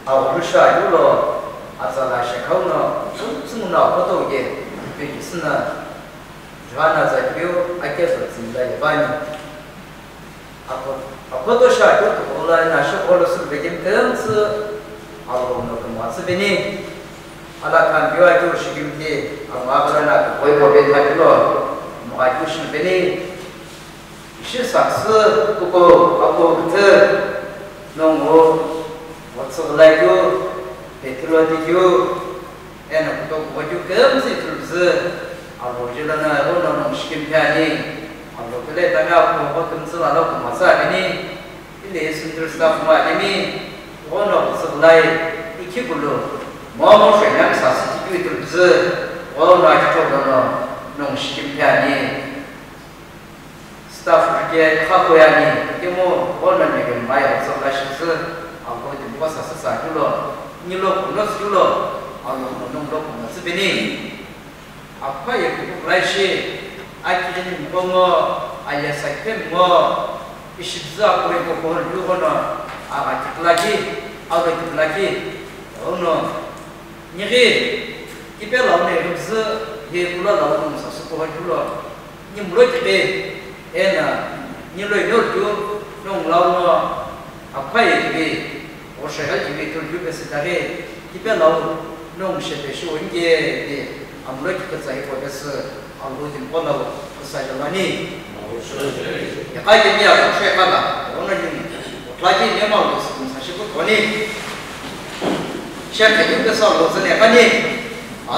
我们是有了，这那些口呢，怎么脑不懂的，这意思呢，主要呢在表，给是自己的反应。不多少就多了，那是我们是北京更是，我们那个么子的呢？那看表就是今天，马不然那个微博边看了，我就是的呢。是啥事？不过这，那我出来就，别提了的就，那不多我就更是就是，我觉得呢，我那西边呢。我本来大家我跟着那个马赛的呢，这是就是他们那边，我那不是来一起不了，我虽然啥事情都是，我那就做了弄西边呢，staff 这客户呀呢，因为我那个买了做那些事，我就不啥事啥就了，你了不了就了，弄了不了这边呢，快也不来些。아기는 뭐뭐 아예 사케 뭐 이십자 거에 뭐 누구나 아가지라기 아가지라기 어느 니게 이별하네 그래서 예불라 나오는 사서 거기로 니 물어지게 애나 니로 요도 농라우나 아파에 되게 오셔야 되게 돌주베스 다게 이별하고 농시에 쇼인게 아무래도 그 사이 거기서 아무튼 번호 사이라니 야가이미야 최가다 오늘은 라지 내마로 사실 거니 셰프 님께서 로즈네 가니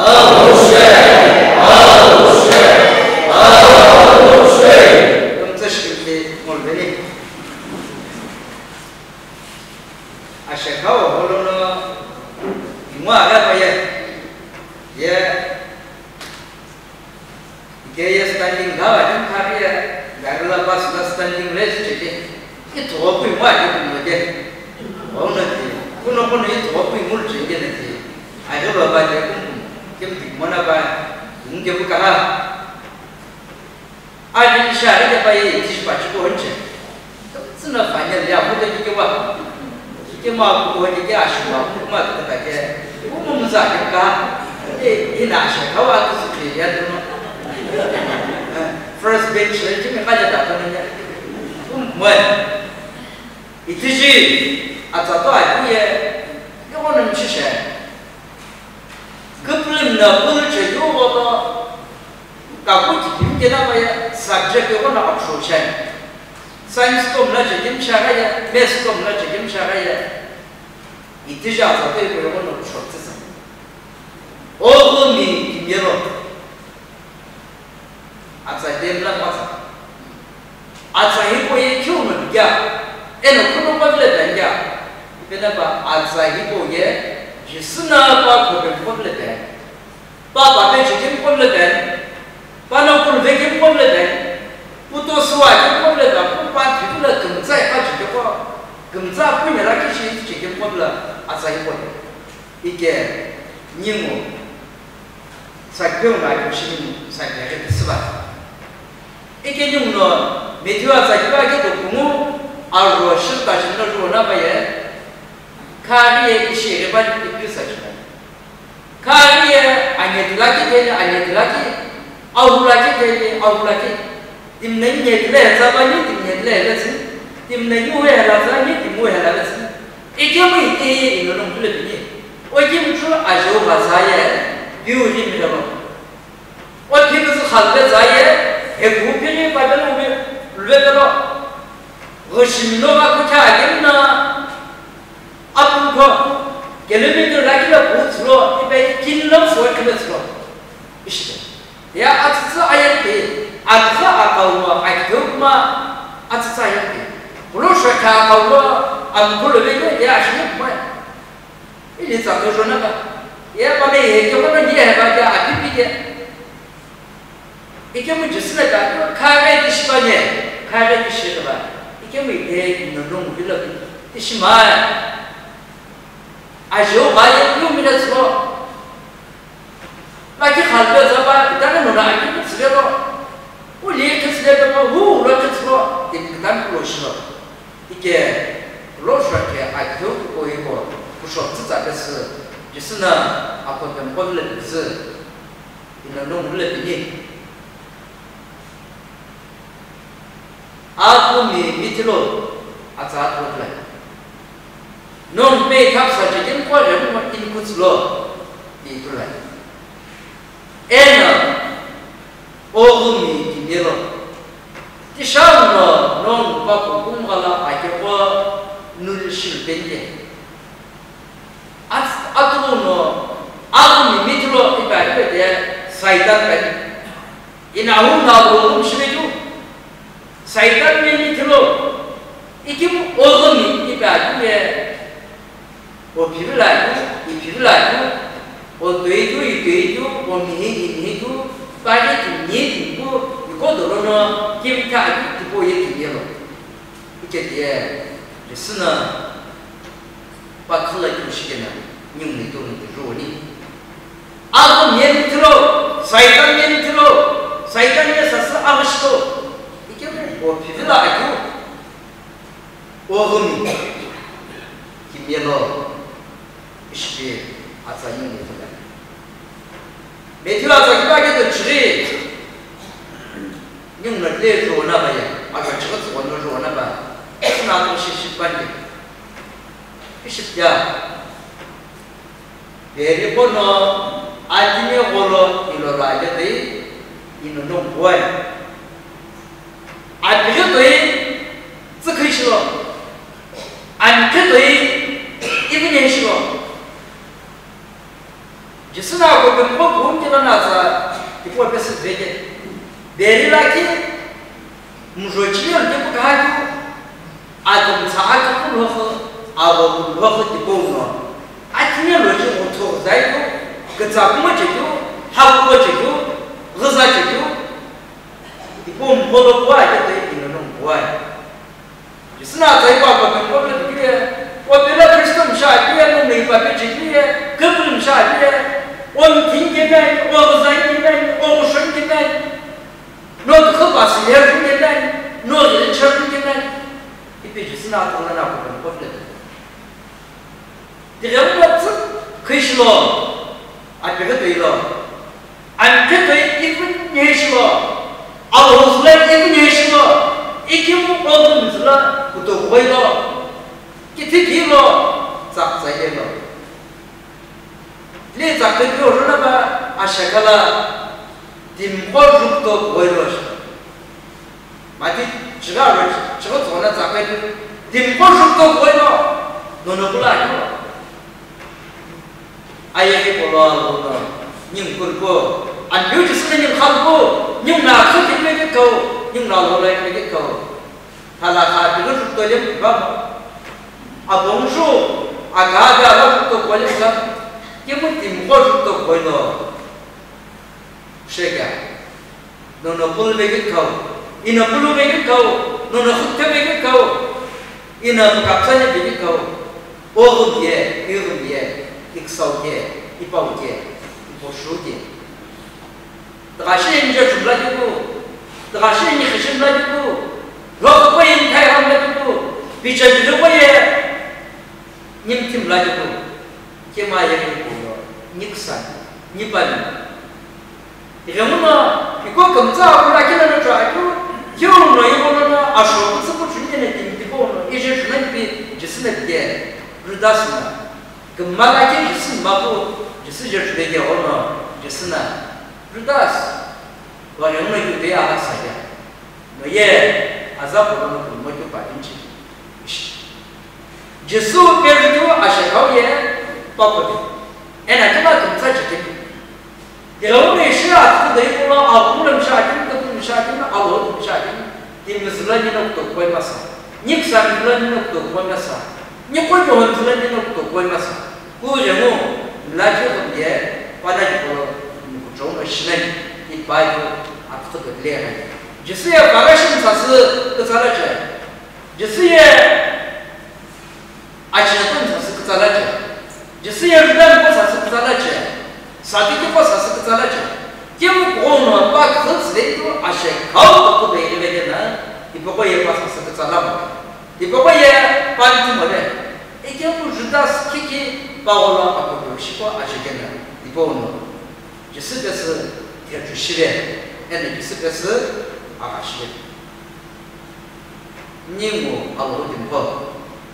음즈시기 몰베니 아셰카오 홀로는 이모아가 봐야 예 Gaya standing gawa dan karya garla pas na standing race jadi itu apa yang wajib menjadi orang nanti kuno itu apa yang mul jadi nanti ada bapak dia pun kem mana ba mungkin bukan ada syariat apa yang disebut cukup aja sana banyak dia bukan juga kita mau bukan juga asyik mau kita kaje umum saja kan ini asyik kawan tu sekian tu first bench itu memang ada datangnya, itu sih, atau aku ya, yang orang macam kepulauan nak jadi orang, kaku jadi kita apa ya, subjek yang orang nak soal, sains tu mana jadi macam ya, math tu mana jadi macam ya, itu sih atau itu yang orang nak soal tu, orang ni kimia 아자 댐라 맞아 아자 이거에 키우는 게 애는 그런 법을 된게 이제는 봐 아자 이거에 지스나바 그걸 법을 돼 바바에 지금 법을 돼 바나불 되게 법을 돼 부터 수화지 법을 돼 바 뒤를 금자에 가지고 금자 뿐이라 기시 지금 법을 아자 이거 이게 님모 사경나 주시는 사경에 쓰바 이게 좀너 메디와 자기가게도 부모 알고 싶다 싶는 거나 봐야 카리에 이시에 받을 때 비싸잖아 카리에 아니들라기 되는 아니들라기 아우라기 되는 아우라기 팀는 얘들에 잡아니 팀얘들에 그래서 팀는 뭐해 라자니 팀 뭐해 라서 이게 뭐 이게 이거는 불러더니 어제 무슨 아주 가사에 비우림이라고 어떻게 그래서 할때 자에 에고피니 받는 우리 레벨로 거시민노가 그렇게 하겠나 앞으로 갤레비들 라기가 보스로 이배 길러 소액해서 이시대 야 아츠스 아야티 아츠스 아까우마 아이도마 아츠스 아야티 브로셔카 아까우마 암불레게 야 시네 뭐야 이리 자도저나가 야 밤에 얘기하면 이해 해봐야 아피피게 이게 뭐 just 나 카레 디시바네 카레 디시바 이게 뭐 이게 너무 빌려 디시마 아주 많이 유미라서 마치 할때 잡아 일단은 뭐라 아기 쓰려고 우리 그 쓰려고 우라 쓰려고 일단 로시로 이게 로시한테 아주 보이고 부서 就是呢，阿婆跟我认识，那弄了的呢，阿婆米提罗，阿咋做出来？弄被他说这件过人我因不知了，你出来，哎呢，我米今天了，第三呢，弄把公公好了，而且我努力是边的。阿杜诺，阿米米提罗一百块的塞单本，一拿五拿五是没有，塞单米提罗，一斤我米一百块的，我皮不来不，一皮不来不，我对住一对住，我米住，把这土泥土不，一个多了呢，检查一土也土了，一这点就是呢，把可能有时间呢。用的都能做的，阿个面头喽，晒干面头喽，晒干面啥是阿个石头，一个我皮皮拉就，我和你，今天喽，是的，阿咋用的出来？每天阿咋一把个都吃的，用了来做那么样，阿个这个做那做那么，那东西是关的，是的。别的不呢，俺今年活了，一路来就对，一路弄不完。俺这个队只可以说，俺这队一个年是了，就是那个跟我工作的那子，你我不是对的，别的那些，我说几年都不干就，俺公司俺就不落后，俺我不落后的工作。俺今年逻辑我错在有，个咋个么解决，还不解决，为啥解决？你不摸到不爱就对，你能弄不爱。就是那在外国跟我们这个，我别了不是弄啥的，我没法别解决，根本弄啥的，我们听见没？我不认见没？我不顺见没？那个可把事业顺见没？那人车顺见没？你别就是那做了那不跟我们。这个我这可以说了，啊，这个对了，俺这对一分年是了，啊，我是来一分年是了，已经我们是了，不都会了，给天天了，咋在的了？你咋跟我说那个啊？谁个了？顶火入都会了是，嘛的这个人这个做呢咋个的？顶火入都会了，弄不来了。哎呀，你不了，你不过，俺有就是你看过，你拿出去那个狗，你拿过来那个狗，他那他这个是多点不办嘛？啊，甭说，啊，大家都都过来个，因为订货是都过了，谁个？弄那不那个狗，你那不那个狗，弄那不那个狗，你那不搞出来那个狗，我和别，你和别。一个烧节，一包节，一包熟节。这个是人家做来的不？这个是人家黑心来的不？老子不应太行来的不？比这比这我也，你们听来的不？这嘛也不了，你个啥？你办？然后呢，如果更早过来给那抓住，就那一个呢，啊说不是不准的那地方呢，一直是那边就是那边，不知道是哪。跟马来西亚就是马不，就是就是那个我们就是呢，不知道是，我认为有对啊啥的，我也还是不能我就摆进去，就是别人就啊些考验，包括的，哎那干嘛更在这边？然后呢是啊，这个对了啊，无论啥的，都不啥的，啊我不啥的，你们是那你那都关嘛啥？你啥你那你那都关嘛啥？你关就很自然你那都关嘛啥？古人物来就很别，把那个中国西南一般就啊特别厉害，就是要把个生产是个咋来着，就是要而且工厂是个咋来着，就是要人工厂是个咋来着，啥地方啥是个咋来着，结果呢把口子的都而且考不对的那个人，你不会也把啥是个咋了，你不会也把你怎么的，一点不知道是把我老把我西瓜而且跟了一包呢，就是个是天主系列，那就是个是阿系列。你我阿罗定破，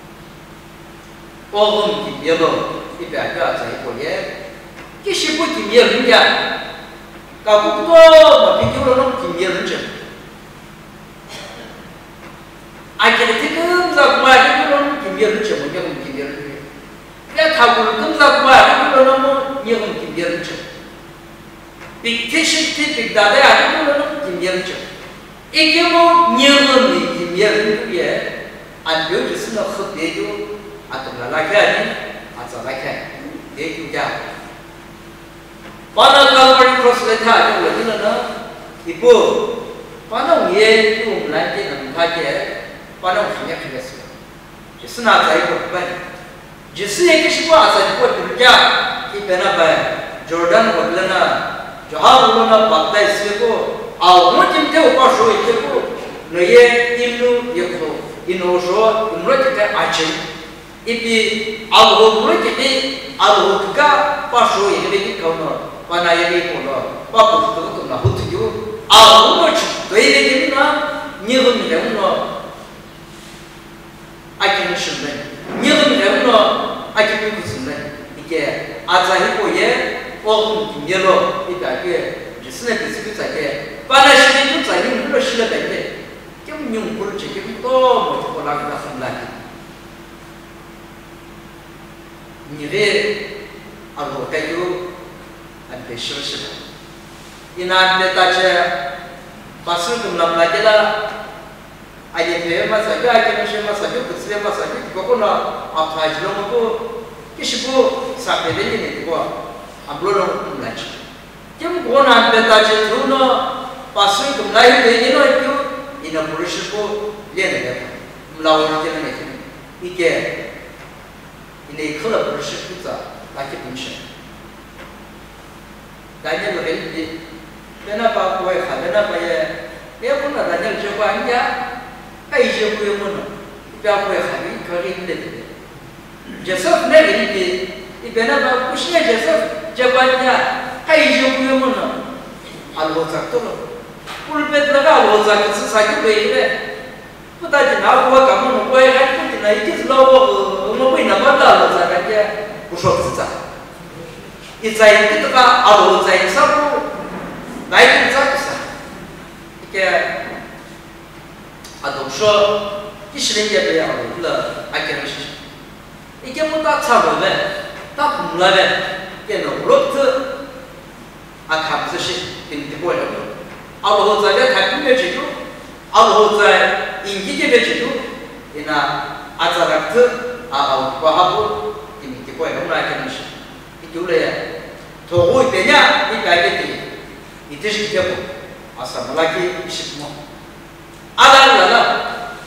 我们今年咯一百个在一个月，这些不今年人家，搞不多嘛，比较了弄今年人整。akhirnya kita kenapa kemarin itu orang kimia lucu, macam orang kimia lucu. Dia tahu kenapa kemarin itu orang yang kimia lucu. Dictation titik dada itu orang kimia lucu. Iki mau nyelam di kimia lucu ya, ambil justru nak khut dia tu atau lelaki ni, atau lelaki dia juga. Mana kalau orang cross letak itu lagi mana, ibu, mana dia tu melanjut nak kaji. 把那肯定肯定是，就是那在一个班，就是一个是话在一个国家，一边那边，Jordan 或者那，就好多那巴勒斯坦，我们今天我把说一个，那些印度也不，印度说，我们这个阿珍，一边我们这边我这个把说一个的搞呢，把那一个搞了，把不是这个那好多就，我们这对的这个呢，你和你的呢。akhirnya sebenarnya, ni tu macam mana akhirnya tu sebenarnya, ikan azai koye, orang kimia lo, ikan ke, justru ni tu saja. Pada sini tu saja, mula sila saja. Kau nyumpul cekik tu, macam orang dah semula. Ni le, aku kayu, ada sila. Ini ada taja, pasal tu nak belajar lah. Aje pe masaje aje nche masaje kusile masaje kokona apajlo mko kishibo sapele ni kwa ablo mlachi kem kona beta je truno pasu kumlai de no ikyo ina purishibo lene de mlawo je ne ike ine khola purishibo za laki pinche Daniel le bena pa ko e khala na pa ye kona Daniel je kwa nya ai je ku yono pa ko khali ka ri le Joseph ne ri de ibena ba kushne Joseph jabanya ai je ku yono alho zakto pul pet laga alho zakto sa ki be ile puta ji na ko ka mo ko ai ka ti na iki lo mo ko ina ba da alho zakto ke ku sho tsa i zai ki ta alho zai sa ko dai ki za sa ke 아동说一十年也不要了，还跟是，一个不打差不多，打不来的，也能落子，看不是顶不过来的，后在太平洋制度，后在印度这边制度，那在那子巴哈布顶不过来，我们来跟是，就来，头回别人一百个的，一定是结果，什么来给什么。Ala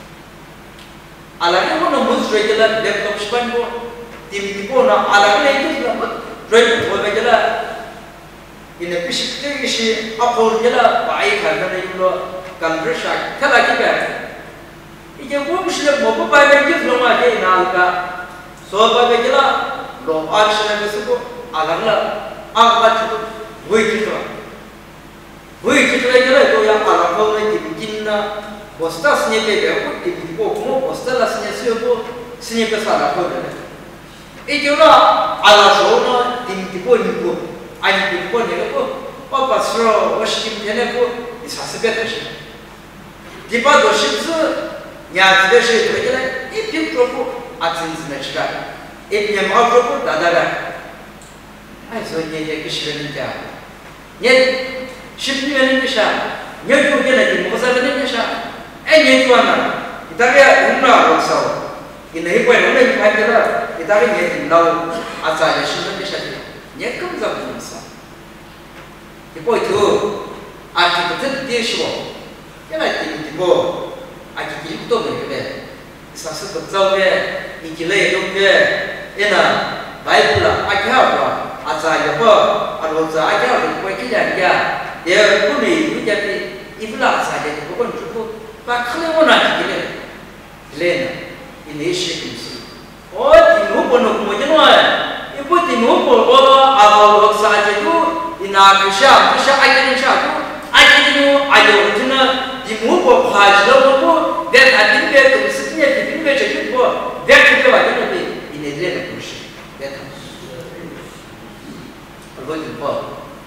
ni mana mus regular laptop span ko tim ko na ala ni itu nama regular ko regular ini pisikte isi apor jela baik harga ni lo conversion kala kita ini ko muslim mo pa ba ke lo ma je na ka so ba be jela lo action ni su ko ala la agba chu woi ki Wih, kita lagi tu yang alam kau ni dibikin na, posta seni bebe aku dibikin kau posta lah seni siapa seni besar aku ni. Itu lah alam show na dibikin kau ni kau, ani dibikin kau ni kau, apa siro worship ni kau, isa sebetulnya sih. Di pada worship tu, nyata dia sih tu aja, itu kau atin sebenarnya, itu yang mau kau dada. Ay, so ni dia kisah dia. Ni Shipni ni kisah, nyetu dia lagi, muka ni kisah. Nyetu mana? Kita dia umrah bersau. Ini ibu yang mana ibu kita, kita dia nyetu lau asal shipni kisah dia. Nyetu zaman masa. Ibu itu, aku betul dia siapa? Kita ibu, aku ibu tu berapa? Sasa betul dia, ikilai tu dia. Ina, baik pula, aku apa? Asal apa? Kalau saya aku buat kerja dia. Dia pun ni jadi ibarat saja tu bukan cukup. Pakai mana kita? Lena, ini sih. Oh, timu pun nak macam mana? Ibu timu 努不过阿罗萨杰都，伊那个下不是阿杰人下都，阿杰人阿有的呢，伊努不跨起了不，在他顶边都是你顶边这个不，在这个话顶边，伊那这个不是，在他，我就不，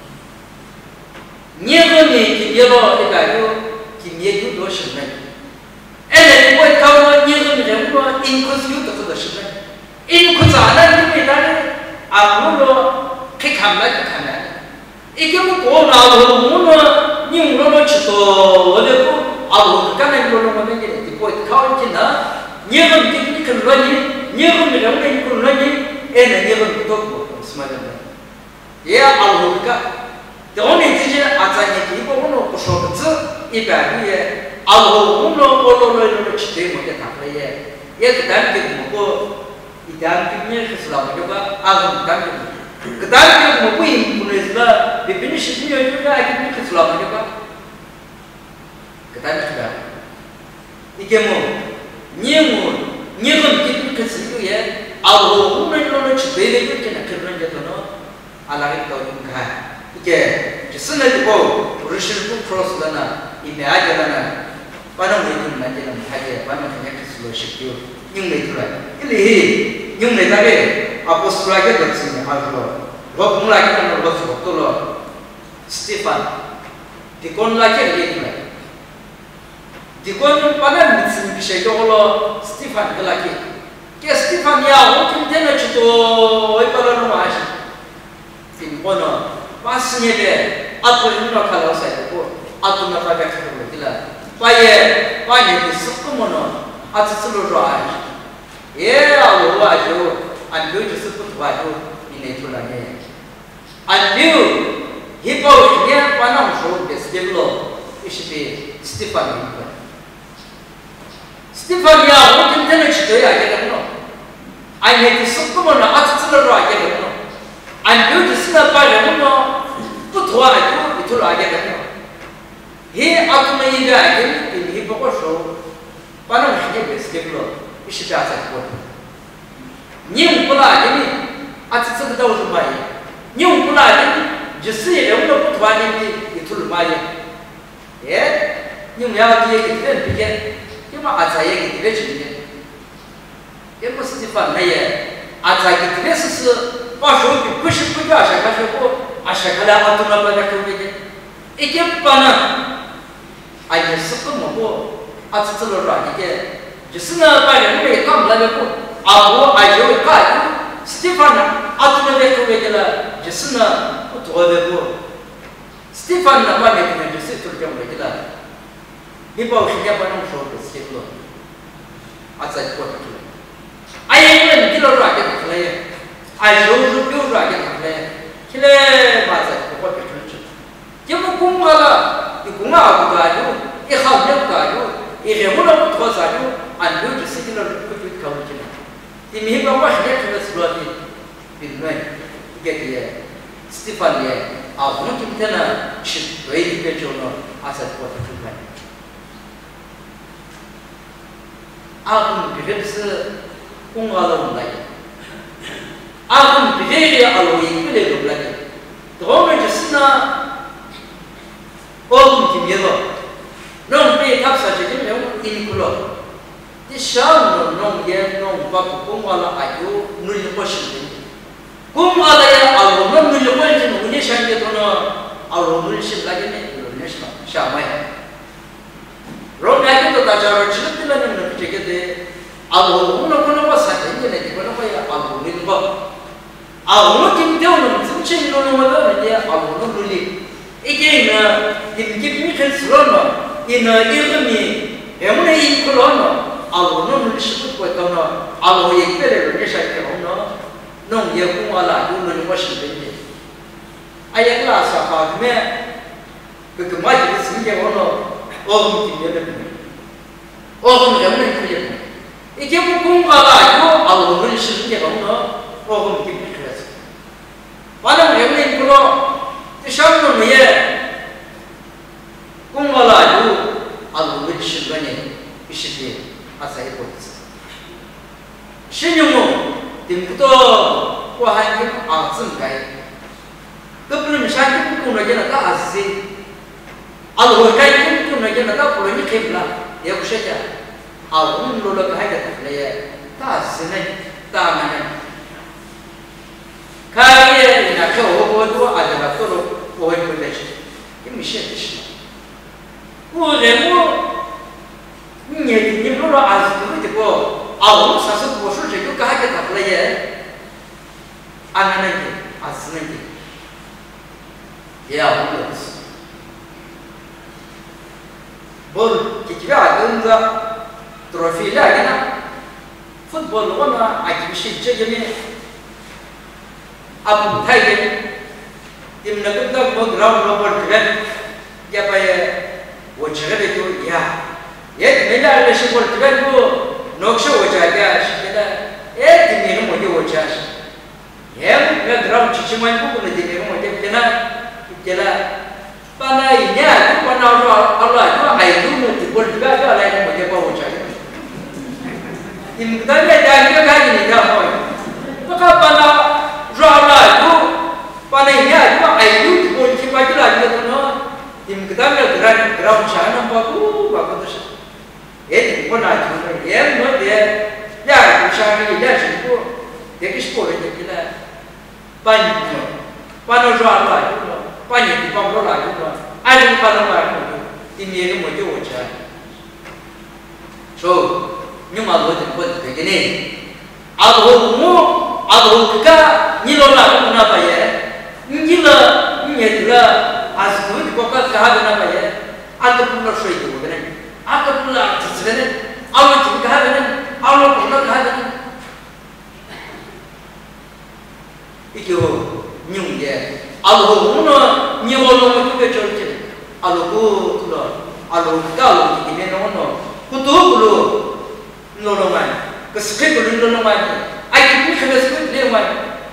你和你今年了，这个有今年有多少人？哎，我搞了你和你人我，因可是有多少什么？因可咋了？因为他呢，阿不罗开看来就看来，一个我过那路我呢，你我那去多，我那个阿罗刚才我那个那个过考进了，你和你可能你，你和你人你可能你，哎，那你和你多过什么的？也阿罗个，当年之前阿在你地方我那不说个字，一般的也阿罗我那去对我的他们也给咱给我过。Idan kimnya keselama juga, agam idan juga. Kedan kita mau punya juga, bipin sihnya juga, agam keselama juga. Kedan juga. Ikemu, nyemu kita kesel ya. Alu umumnya cipta itu kena kerana jatuh alari tahu juga. Ike, kesennya juga, urusan itu cross lana, ini aja lana. Pada mungkin nanti nanti aja, pada mungkin kesel sih nhưng này thôi cái gì nhưng này ta cái apostol cái được gì à rồi cũng là cái nó được số tôi rồi Stephen thì con là cái gì thôi thì con pada mình xin cái gì đó là Stephen cái là cái Stephen ya ông cũng thế này chứ tôi pada nó mà thì con nó pas như vậy aku ini nak kalau saya tu aku nak pakai kerja tu lah payah di suku manaอาจจะรู้รายเอาว่าอยู่อันดูจะสุดว่าอยู่ในทุลังเนี่ยอันดูฮิปโปเนี่ยปานองโชว์เดสเดบโลอิสเปสตีฟานีสตีฟานีอ่ะวันที่นั่นชิดเลยอะไรกันเนาะอันนี้ที่สุดก็มันอาจจะรู้รายกันเนาะอันดูจะสิ่งอะไรกันเนาะพุทธวาอยู่อิทุลายกันเนาะเฮ้อาตุไม่ได้กันฮิปโปก็โชว์ปานองชิดเดสเดบโลอิสเปอาจจะพูดยิ่งพูดอะไรนี่อาจจะสิ่งที่เราจะไม่ยิ่งพูดอะไรนี่จะสิ่งที่เราพุทธวานี่อิทุลมาเยยิ่ง要这个这边，因为阿在这个这边去的，也不是地方那些阿在这边是把手机不是不叫啥个说过，阿啥个来阿都那边那个那个，一点半呢，阿也是不么过，阿只知道软一点，就是呢把人们干不来的过，阿我阿就会干，是地方呢阿都那边那个了，就是呢不多的过，是地方呢外面可能就是做这样的了。你把时间把弄说的写了，啊，再过去了。哎呀，你这老软件出来，哎，有时有软件出来，起来嘛再过去出去。因为公告了，你公告不干就，一行业不干就，一人不能不拖啥就，按照这事情了不就搞不起来。你明白我时间出来是了的，评论，这个斯蒂芬的，啊，我们今天呢是对一个就呢，啊，再过去出来。아군 비례스 공화로 올라요. 아군 비례의 알로이 그대로 올라요. 도움을 줬으나 어군 김여도 넌 탑사적인 명 인클로 이샤운 넌예 넌바고 공화로 아주 눌려 보시는 공화라야 알로는 눌려 보이는 운이 상계도는 알로를 신라게네 눌려 샤마야. 로마에도 다자로 지금들은 그렇게 아무는 그런 거 사진이네 이거는 거야 아무는 거 아무 김대우는 숨쉬는 거는 이제 아무는 눌리 이게 이게 클스로는 이는 이름이 에문에 이끌어는 아무는 눌리시고 있거든 아무 얘기를 이렇게 시작해오는 농예 공화라 유는 것인데 아야글라서 가면 그 마지막 승계오는 어금 김여는 어금 영는 그게 이게 뭐 공부하고 아우를 쓰는 게 없는 어금 김이 그래서 만약 영는 그로 시험은 위에 공부하고 아우를 쓰는 거니 이시지 아사히 보겠어 신용은 dim부터 과한 cũng dương cái cấp lên sáng cũng nói là ta gì rồi cái cũng nói là ta cũng nói thêm là yêu sẽ chả cũng luôn là cái này ta gì này ta này cái là cái ô tô à là tôi rồi cái đấy cái mình sẽ đi我人你你不说啊，怎么这个我们啥时候说这个干个咋不来耶？俺那个是那个，也要我们是，不，这边跟着trophy来的呢，football我呢，爱就是这个呢，不太的，你们那个那个 ground 那边这边，也把我这个就呀。ये मेरा ऐसे बोलते हैं वो नौकरी हो जाएगा ऐसे ये दिने में मुझे हो जाए ये मैं ग्राम चीज़ में को बोले दिने में मुझे कितना पाना इन्हें तो पाना जो अल्लाह जो आयु में बोलते हैं जो अल्लाह ने मुझे पाव जाए इनका ये जाने का नहीं था वो तो क्या पाना जो अल्लाह जो पाना इन्हें जो आयु बोलते हैं जो अल्लाह ने तो इनका ये ग्राम चाहना बाबू बाबू तो也不难听的，也没得呀，不像人家是不，这个说人家给他把你把那抓了，把你帮不了，俺们把那玩意儿，今年的没就我钱，说你妈多的不对的呢，我个你老那不那把耶，你了你也了，是多的国家干的那把耶，都不能睡的我的呢。aku pula sebenarnya Allah juga ada Allah pula ada itu nyung dia Allah mana nyolong itu kecil Allah tu Allah kalau ini nono kutu bulu nolongan kesekali bulu nolongan ayat ini kena sekali lewat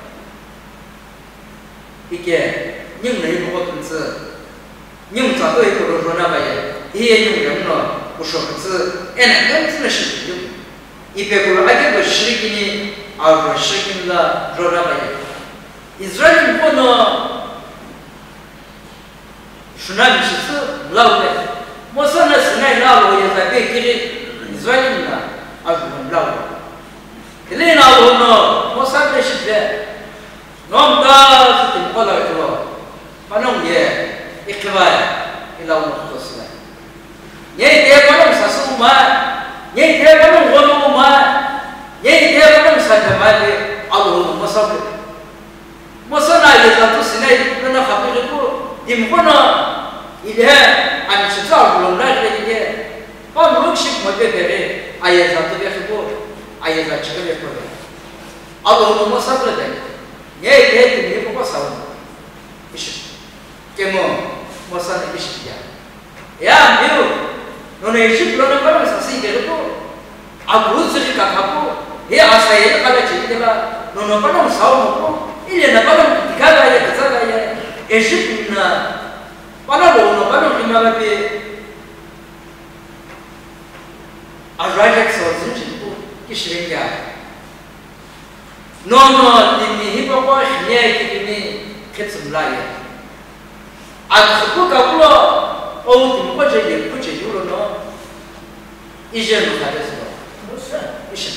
itu nyung ni buat tu nyung satu itu rona bayar iya nyung yang no不说是，哎，那真的是有，一边过来这个十几年，20几年了，做那个，以前我呢，是那里是老的，我说那是那老的也在北京的，以前呢，是老的，这里老的呢，我上的是的，我们家是怎么来的？反正也一个月一老的多是。ये देवगणम ससुमा ये देवगणम गोलुमा ये देवगणम सजमाले अल्लाह मसब मसना ये तो सिने ना खबीर को दिमकोना इधर हम सिसा बुलंदा लेके पर मुख्य मध्य तेरे आये जाते हैं को आये जाते हैं को अल्लाह मसब ले ये ये को मसब इश केमो मसना इश दिया या मियो नोने इसी प्लान पर ससी के तो अब बहुत से का खापो ये आशा ये काले चीज देगा नोनो पर हम साव मको इले न पर हम दिखा गया कैसा गया ऐसे ना पर नोनो पर हम किमा पे अराइक सोचने चिंतु किस रे क्या नोनो दिनी ही बाबा ये कि में खेत संभाले आज को का बोलो ओ तुमको चाहिए कुछ चाहिए लो इसे नो खाते सो इसे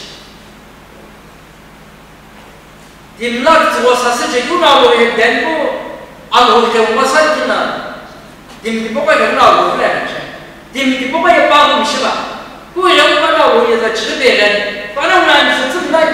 दिमला तो सासे चाहिए ना वो ये दिन को आग हो के मसाल की ना दिम की पापा के ना वो ले दिम की पापा ये पागल मिशला कोई रंग का ना वो ये तो चिल्ले रन पाना ना मिशल तो ना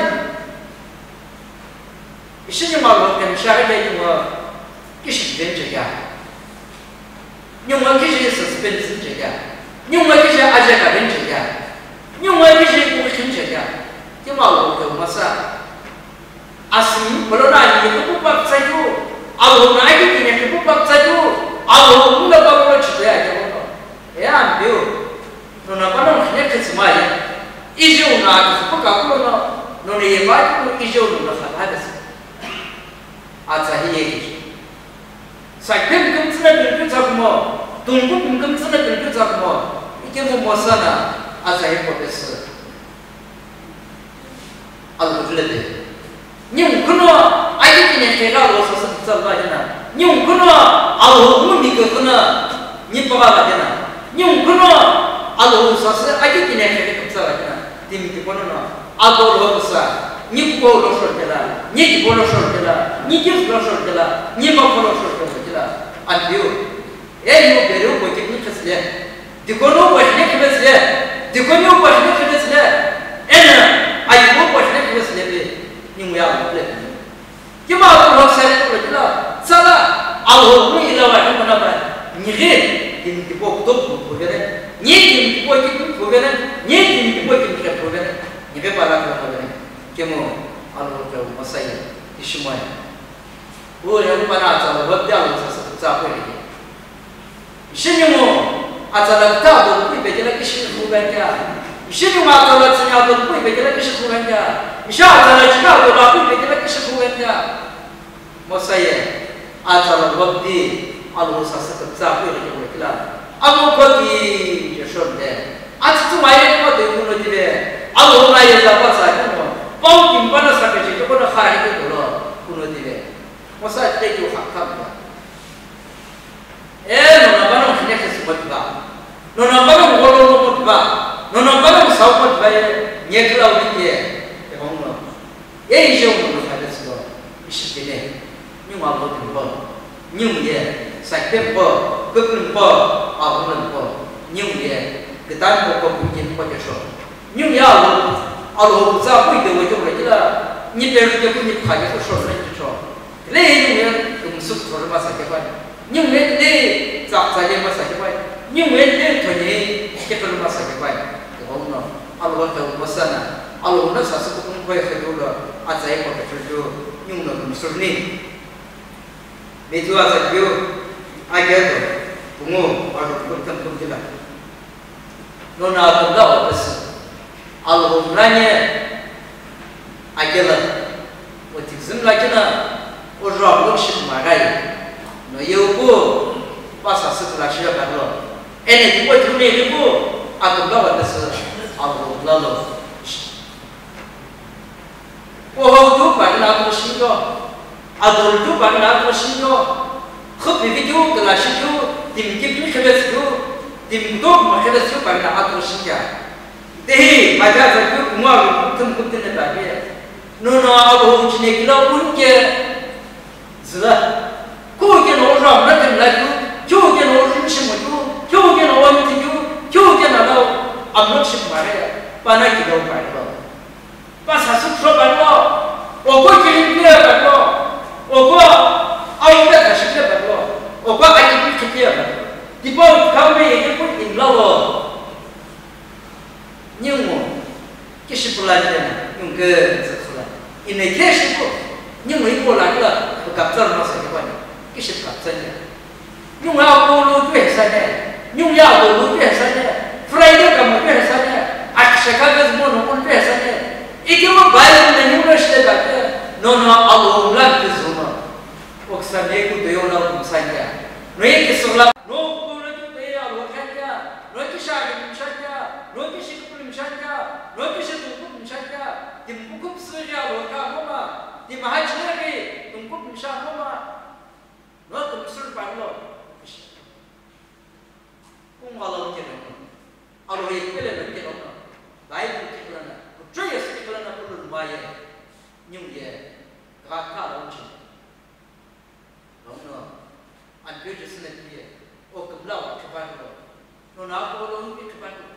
इसे जो मालूम है मिशल के लिए वो किसी दिन चाहिए nhưng mà cái gì suspense chứ kìa nhưng mà cái gì aja cả đến chứ kìa nhưng mà cái gì cũng không chứ kìa cái mà lo cái mà sao asim kalau nanya itu bukan saja Allah naik ini itu bukan saja Allah pun dah bawa cerita aja betul ya ambil nona mana hanya kesemaya isu nak sepak aku nona yang baik isu nona sahaja aja ini saya kan sudah berbicara semua, tunggu kan sudah berbicara semua, ini mau sana, asal proses, Allah berlebih. Ni mungkin ayat 年给了我说是这个的呢，用可能我们个可能你不把的呢，用可能说是今年给这个的呢，对不对？可能罗不是，你不罗说的了，你不罗说的了，你就是罗说的了，你不罗说的了，安丢，有别人我给你吃的，这个我给你吃的，这个我给你吃的，我给你吃的，你们要不来？你妈都老晒了了，咋了？我们一老晚上不能办，你给我都不回来，你给我不回来，你给我不回来，你别把那个回来，给我这我晒了，你什么呀？我要把那我掉了是咋回来的？是你们这个大都不别的那个是不干的。是你妈做了，只要都不会给那个是不干的。你下次来只要都不会给那个是不干的。我说耶，做了我的，我说是个咋回来就回来了。我过去就说的，这做买我对不了的，我买也咋不啥的么？包金把那啥个就把那海里头了，不了的。我说这就好看的。侬把侬现在是什么地方？侬把侬我弄什么地方？侬把侬烧过地方也可老理解，对吧？一些我们还是说，是的呢。你话我听不，牛也三天不，各人不，我们不，牛也给单不不仅或者说，牛也不咋会的我就回去了。你别人家不你怕就不说了就说，那牛也跟我说说什么啥的话，牛也那咋的么啥的话，牛也那团年结婚么啥的话。Allah tahu masana, Allah nak sasa pun kau yang kedua, azai kau kecuali nyung nak musurni. Betul azai dia, ajar tu, bungo, Allah pun tentu jelas. Nona Allah bersih, Allah umranya, ajarlah, waktu zemlah kena, orang bersih magai, no yobu, pasal setelah siapa kalau, ini buat dunia itu, Allah bersih. Allah lalu, oh tu pada nak bersih adul tu pada nak bersih khut itu kelas itu tim kita kelas itu tim tu kelas itu pada nak bersih deh macam tu semua kita kita nak bagi nona Allah jenis kita pun ke zlah kau ke orang nak lagi kau ke orang semua kau ke orang itu kau ke nak Allah semare, panai kita berdoa. Pas hasil berdoa, obat kirim dia berdoa, obat ayat kasih dia berdoa, obat ayat kita berdoa. Di bawah kami ini pun inlawa, nyumu, kisah pelajaran, nyungke sekolah. Ini kisah pun, nyumu itu lagi berkapter masa depan, kisah kapternya. Nyumu aku lu biasanya, nyumu aku lu biasanya. Friday kamu biasanya, aksyakan semua pun biasanya. Itu baik dengan universiti baca, nona Allah lagi semua. Waktu itu dia orang misalnya, mereka sekolah, no kalau dia Allah saja, no kisah misalnya, no kisah pun misalnya, no kisah tumpuk misalnya, tumpuk saja Allah kamu, di mahaj lagi tumpuk misalnya, no tumpuk banyak. Allah kita. Allah yang pilih kita orang, baik kita orang, percaya kita orang perlu lumayan, nyungye, kakak orang cina, orang, anjir jenisnya dia, oh kebelah kepan lo, nona aku orang itu kepan lo,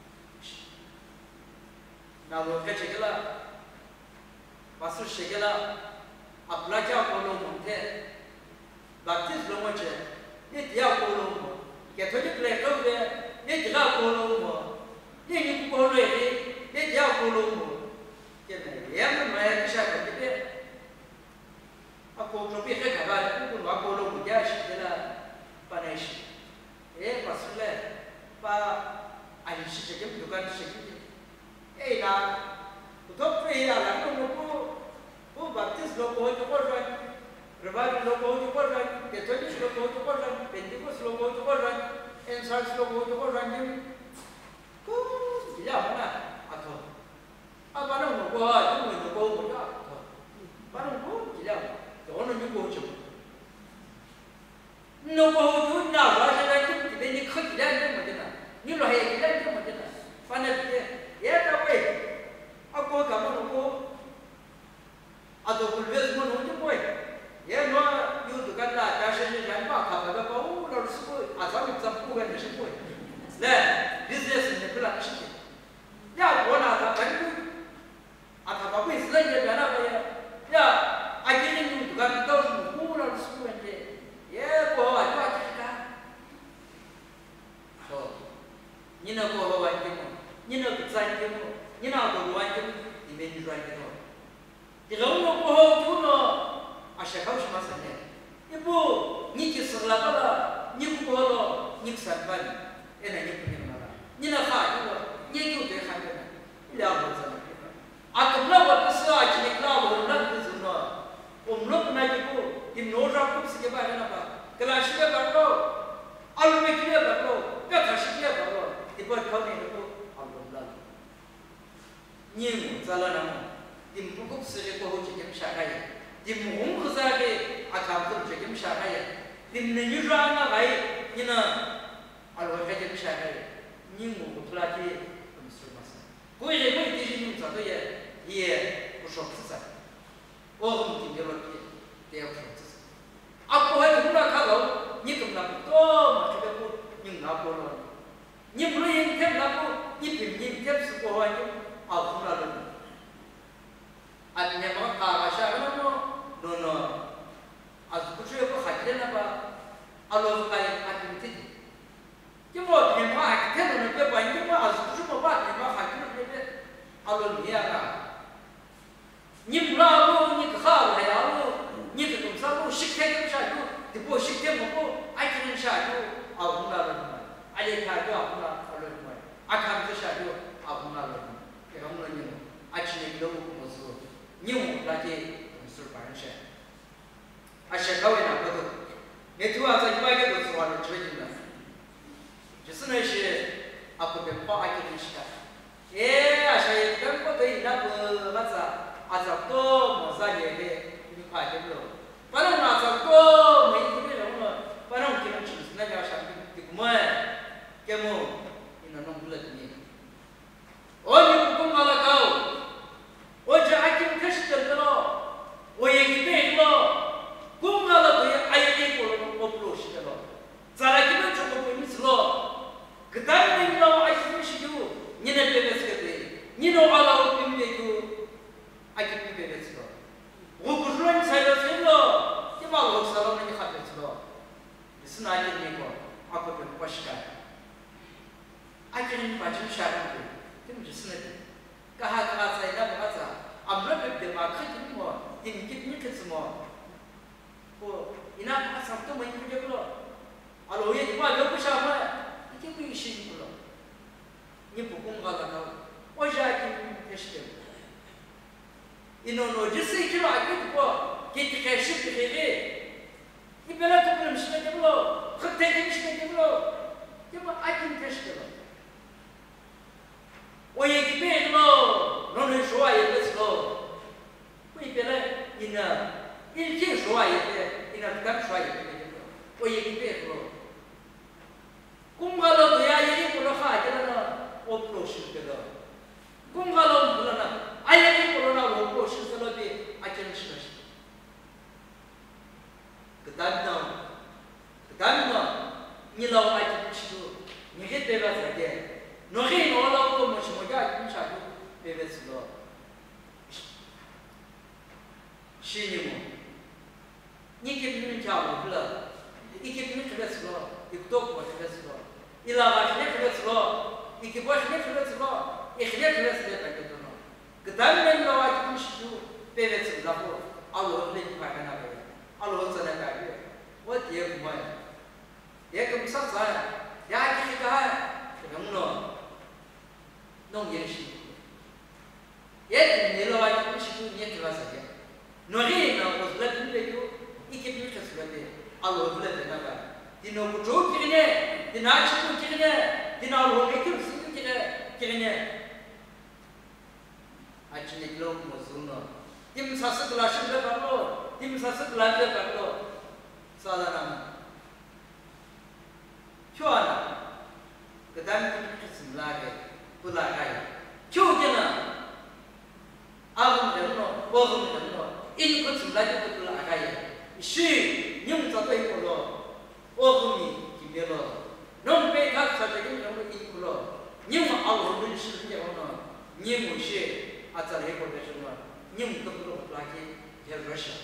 namun keciklah, pasal sekala, apalagi aku orang mungkin, baptis lo macam, ini dia aku orang, kita ni pelakon dia. Dia jaga kolom, dia ni kolom ini, dia jaga kolom. Jadi, yang mana bisa kita? Aku coba kerja, aku buat kolom dia setelah panas. Pasal ada sesuatu bukan sesuatu. Nah, untuk pria lah, aku baptis logo itu korban, revival logo itu korban, Katolik logo itu korban, Pentecost logo itu korban. Ensal slogo itu kau ranjim, kau tidak mana atau apa nama kau itu kau muda, apa nama kau tidak, kau 啊，都不认识我弄就不会。也说有这个啦，但是人把他那个把我老师不，啊，咱们咱不干的是不会。来，你这是你不让事情。要我拿他本部，啊，他把卫生也变了个呀，呀，啊，今年有这个到处我老师不问题，也不好啊，就啊这个。说，你那不好玩的么？你那不赚的么？你那不玩的么？里面你赚的么？这个我不好做了。啊，是考什么生的？你不，你就是那个了，你不过了，你上班，哎，那你不能那个，你那孩子了，你就对孩子呢，两口子呢，啊，怎么了？我不是啊，今天老婆那不是么？我们那不那就不，你弄上不是给办了吧？给他洗个白肉，啊，你没洗个白肉，别他洗个白肉，你不考虑那个，啊，不了，你们咋了那么？你们不过是这过后就给们下来。你们红不是那个啊？他们都这么下来呀？你们那女装那来，你呢？啊，我还这么下来，你我不拉去，怎么说嘛是？过一阵我一提醒你咋个也不说自在，我们今天了也不说自在。啊，不还怎么了？看到你怎么了？多嘛？这个不，你那不了，你不能一天那不，你平均天是过完就啊，怎么了？啊，今天我打个下个么？no, as kucu ko hakile na ba alo ka activity ki mo ni ma activity no pe ba ni ma as kucu mo ba ni ma hakile no pe alo ni ya ni mura lo ni kha la ya lo ni ke tum sa lo shikhe ke sha lo de bo shikhe mo ko ai ke sha lo a bu na lo ai ka jo a bu na alo ni a ka ke sha lo a bu na lo ke ram lo ni a chi ni lo mo so ni mo la ke啊，是高位那不多，你主要在外头做完了决定了，就是那些啊不跟花爱给你吃的，哎，是跟不对那个么子啊，这多么啥嘢的，你快点了，反正那这多没有的人了，反正给人吃那叫啥的，给么，给么，你那弄不了你，我你不公告了高，我这还给你开始等着了，我也给背了。公告了对，哎呀，你过了我不落实的了，再来给你这个规律是了，可当然了，哎，不是就你那边的是个对，你那阿拉边边就，哎，这边的是了，我不是让你才了才了，你把老师了那你还别知道，你是哪里人个？阿个边不是干，哎，这人把这下来的，这么就是那个，干哈在那不哈子，俺们那边的嘛，看见么？你看什么？ina ka sabto mai ku jablo alo ye ba lo ku sha ma ki ku shi ku lo ni bu kung ga ga o ja ki ke shi ino no je sei ki la ki ko ki ti ke shi ki ge ni bela to ku shi jablo khate ke shi jablo ki ma a ki ke shi lo o ye ki be lo no no sho ye be lo ku bela ina il ti sho ye ina kan sho ye我也给别说，公告了对呀，也不能哈，这个我不能是这个，公告了不能呢，哎呀，也不能那我不是这个的，哎，真是的是，个单呢，你老爱怎么吃都，你还对了这点，那还拿了我们什么家你啥就别别吃了，是你么？你给别人家务了。iki pini khle slo iktok ba khle slo ila ba khle slo iki ba khle slo ikhle slo ta ke dono gdan men lo wa ki shu peve slo la ko alo le ki pa kana be alo sa na ka be wo tie ku ma ye kum sa sa ya ki ka dong no nong ye shi ye ni lo wa ki shu ni ki ba sa ye no ri na wo la ki le ko iki pini khle slo be alo bule de naga dino ku jo kirine dina chi ku kirine dina lo ne ku si ku kirine achi ne lo mo zuno tim sasa kla shi de parlo tim sasa kla de parlo sadana chona kedan ku simla ge pula kai chu jena agum de no bo gum de no 因个出来就不拉开耶，是用着对不咯？我和你记别了，能被他说这个人的因不咯？你们熬人是这样呢，你们是啊，在那个的什么，你们都不懂拉开，也热些。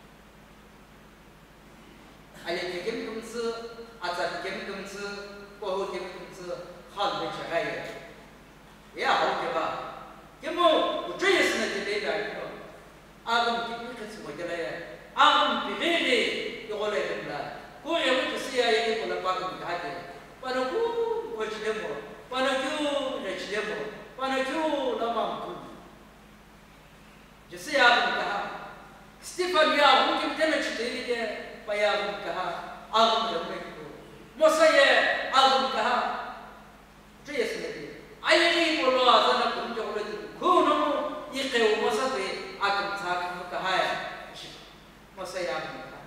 哎呀，这个公司啊，在这个公司，过后这个公司好的起来耶，也好对吧？那么我这也是那个代表的，阿公这个可是我的嘞，阿公别的要我来什么了？我认为就是要一个过来把我们打的，把那股我吃的么，把那酒来吃的么，把那酒那么不，就是要我们干。斯蒂芬呀，我们今天来吃这个，把呀我们干，阿公认为不，莫说也阿公干，这也是那个，哎呀，这个咯，在那工作了。可能一开我说的阿公查看不个还是我说呀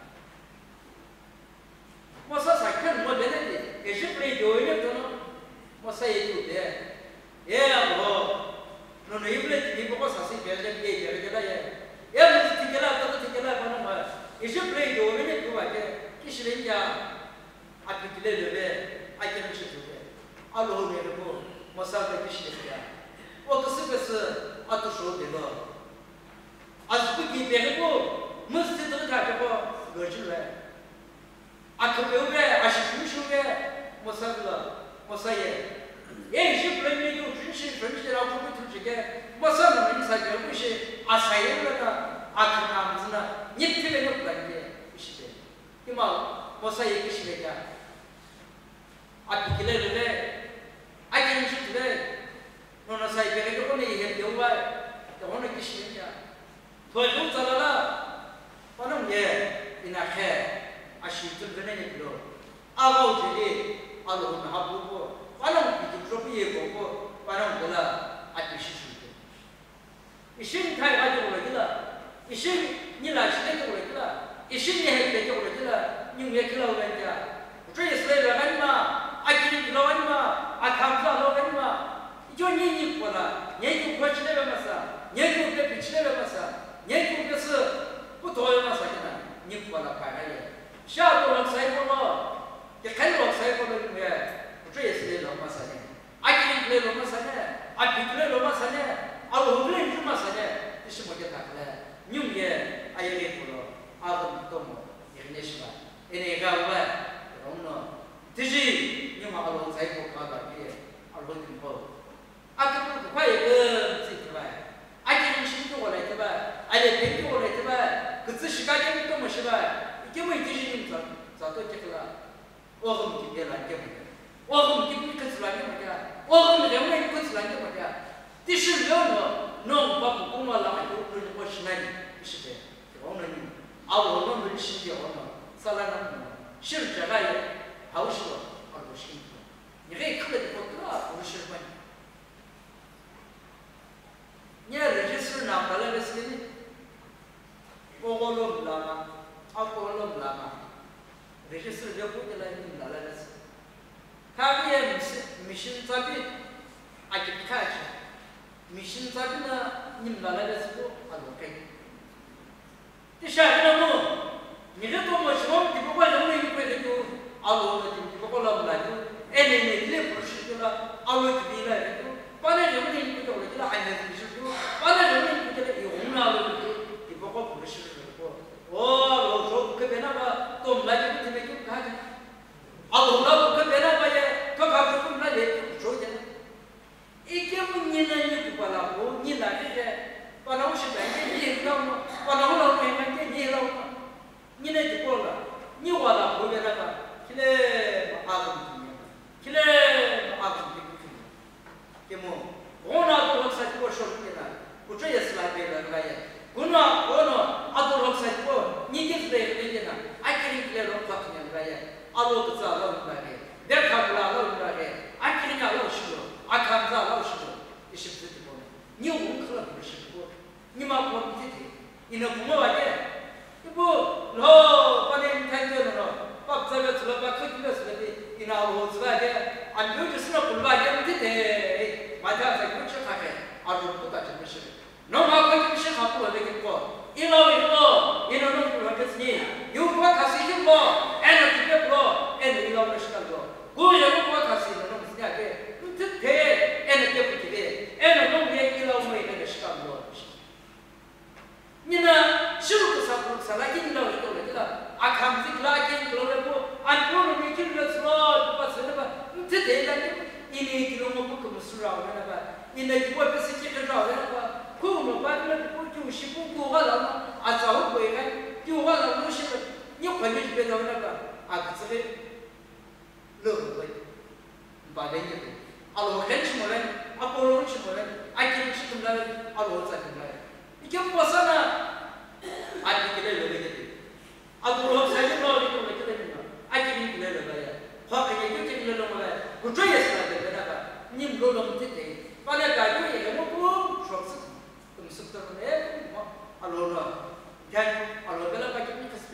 我说啥看我别的也是不来有一个可能我说也就的也我那那一不来你不过啥事别的别的了也也不是听见了都是听见了可能嘛也是不来有一个对吧的其实人家阿平起来了呗阿讲是对的阿罗那个不我说的就是这样我可是啊，都说别个，啊是不给别个不，没事都他这个乐趣来，啊可别个，啊是准时个，没啥子了，没啥也，也是不能没有准时了，不会出这个，没啥子没啥个不是，啊啥也那个，啊看他们是呢，你这个不干的，不是的，对嘛，没啥也不是那个，啊比起来了嘞，啊真是的。那sai别个呢也丢外，但我那个是人家，所以说咋了？反正也那开，啊是真正的那个，啊我觉得啊我们还不过，反正比就说不也不过，反正得了，啊就是是的。一生太快就过来了，一生你来时间就过来了，一生你还别就过来了，你也去了人家，这也是来了干嘛？啊今天去了干嘛？啊看不到了干嘛？就你过了，研究过起来了嘛是，研究别比起来了嘛是，研究别是不多了嘛是的，你过了快了，下多了晒过了，也开了晒过了对不对？这也是来了嘛是的，啊今天来了嘛是的，啊平来了嘛是的，啊后来是嘛是的，这是么叫啥子嘞？牛也啊也来过了，啊很多么，也那是吧？那个我，然后呢，这是你嘛阿罗晒过看到的，阿罗挺好。啊，这不快一个这对吧？啊，今天新过来对吧？啊，这天过来对吧？可是时间点多么是吧？因为这是你找到这个了，我和你这边来这么的，我和你这边可是来这么的，我和你两个人可是来这么的。第十六呢，弄把不公嘛，然后就我是那里，是的，我们啊，我们是的，我们啥来弄？是这个也好说，啊，不是你可以看得不多，不是吗？你register नाम डाला वैसे नहीं वो लोग डाला आपको वो लोग डाला register जो कुछ डाला वैसे खाली ये मिशन साबी आगे दिखाया मिशन साबी ना निम डाला वैसे को आलोके दिशा है ना वो मेरे तो मशरूम दिखो को लोग नहीं कोई देखो आलोक दिखो को लोग लाजो ऐने ने ले प्रोसेस को ला आलोक दिला देखो पाने लोग नहीं को लोग दिला आने दिशा पाने लोग नहीं को दिला ये होना लोग दिखो को प्रोसेस को ओ लोग जो के बिना बा तो लाजो दिने क्यों कहा जाए अब लोग के बिना बा ये तो कहा तो ना ले जो जाए एक ये मुन्ने नहीं को पाला वो नहीं लागे है पाना वो शिकाय के ये लोग पाना वो लोग नहीं के ये लोग你那就过了，你话了后面那个，起来阿公听的，起来阿公听不听的，对么？我那多少岁我说的呢？我这也是来背的那个耶。我那阿多少岁我，你就是来背的呢？俺肯定来老早听的那个耶，阿老不知道老那个，别看不了老那个，俺肯定要老实了，俺看不着老实了，你是不是这么？你文科不是不？你妈我不听听，你那不么玩意？不，老把你看见了咯，把这个除了把科技的事的，你那我之外的，俺有就是那不把人的的，马家在过去看看，俺都不打这个事，那马科技是好不那个过，一老一老。 살라긴 나오고 그러니까 아캄직 라긴 그러고 안고는 이길 것으로 봤으니까 이제 대단히 이니 기록만 그 무슨라고 하나가 이내 기본 베스트 기록라고 하나가 그거는 받는 거 주시고 그거가 나면 아자고 거기가 그거가 나면 무슨 이 관계 집에 나오나가 아그들이 르고 바데니 알로 켄치모는 아폴로 치모는 아이kin 치모는 알로 자기는 이게 뭐잖아 아기들을 내리게 아폴로 사진으로 이렇게 되는 거 아기들이 내려가야 화학이 이렇게 되는 거야 그쪽에서 내려가 님 로동 뜻에 빨리 가지고 해놓고 수업스 그럼 습득을 뭐 알로나 그냥 알로벨라 밖에 못했어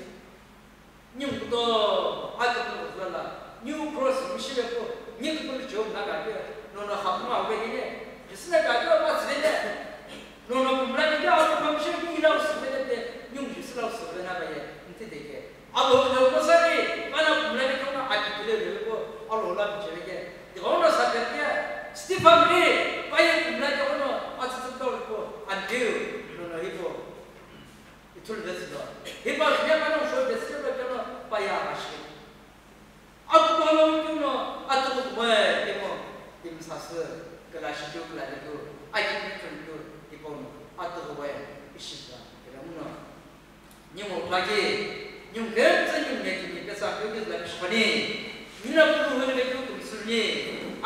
님부터 아직도 몰라 뉴 크로스 미시고 님부터 좀 나가게 너는 하프마 왜이래 무슨 가지고 봤으네 너는 물라니까 아무 방식이 이라고 쓰는데 뉴스라고 쓰는 나가게 inte 되게 알로 저 사람이 만약 물라니까 아직도 되고 알로라 비제게 이거는 사람이야 스티판이 빠이 물라니까 오늘 아직도 돌고 안 돼요 너는 이거 이틀 이봐 그냥 하는 소리 됐으면 저는 빠야 하시 아고 하는 거는 아또 뭐야 이거 사스 그라시도 그라도 아이들 좀 이번 아또 뭐야 이시다 그러면 님을 가게 님 괜찮은 얘기 그래서 여기서 싶으니 니나부터 하는 게 무슨이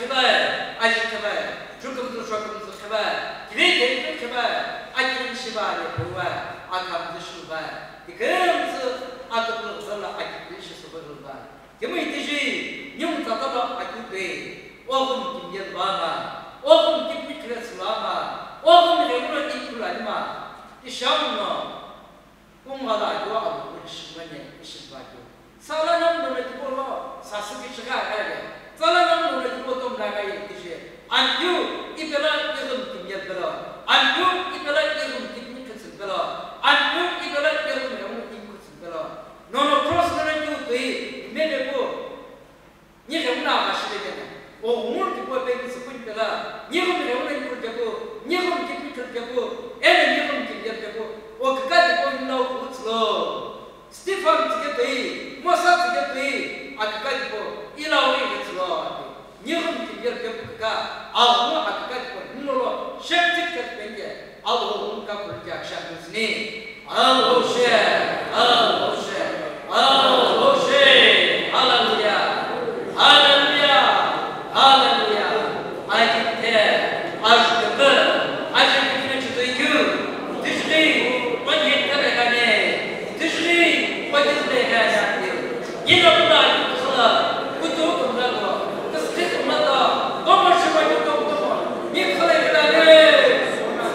아시켜봐 조금도 해봐 기회 해봐 아기는 시바에 보아 아kam도 시바 이거면서 아또도 설라 아기도 시소버다 그러면 이제 님 자다가 아기도 오금 김연 바마 오금 김미 클래스라마 오금 레고는 이끌 아니마 이 샤우노 공마다 이거 아무 시바네 시바도 살아남 노래 듣고 사스기 시가 가야 살아남 노래 듣고 또 나가야 되지 안주 이별아 이금 김연 별어 안주 이별아 이금 김미 클래스 별어 안주 이별아 이금 영웅 김 클래스 별어 너는 크로스는 주도 매매고 니가 나 가시되잖아 오늘 듣고 배우서 보니까 니가 내오는 걸 잡고 니가 김미 클래스 잡고 애는 니가 김연 잡고 그까지 보인다고 그랬어 스티판 지겠대 모사 지겠대 아까지 보 이라오게 그랬어 니가 김연 잡고가 아무 아까지 보 눈으로 셰프틱 됐는데 아우 뭔가 그렇게 아시아무스니 아우셰 할렐루야 할렐루야 할렐루야 아직때 아직때 아직때 주도 있고 드시니 이놈아 그거 그것도 그러고 그 스트레스 받아 너무 심하게 또 미컬레라네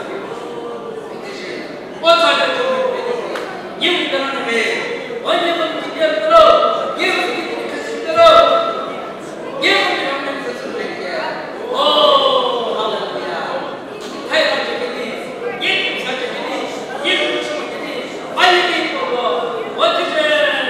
어떻게 좀 이분들은 왜 언제든 그냥 들어 이분 그 들어 이분 없는 것을 얘기해 오 할렐루야 타이완적이니 이분 사적이니 이분 친구들이 빨리 보고 어떻게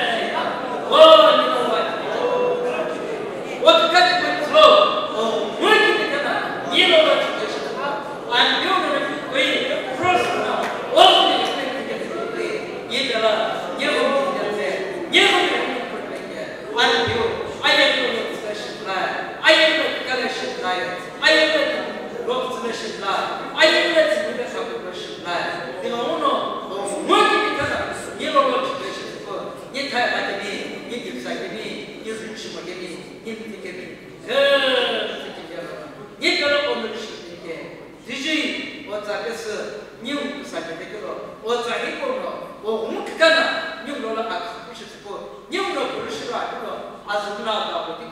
어디까지 보여줘? 왜 그러니까 이놈을 죽였어? 안 배우는 왜 프로스나 어디 그렇게 얘들아 예고 얘기하는데 예고를 그렇게 안 배우 아이들도 스페셜라 아이들도 가르치라 아이들도 로스를 시라 아이들도 집에서 하고 시라 내가 오늘 뭐 그러니까 예고를 죽였어 예타야 받으니 이 집사님이 예수 심어게니 님들께니 니가로 오늘 시게 디지 어차피스 님 사제들로 어차피고로 오무크가나 님로라 아크시고 님로 부르시로 아니고 아즈나가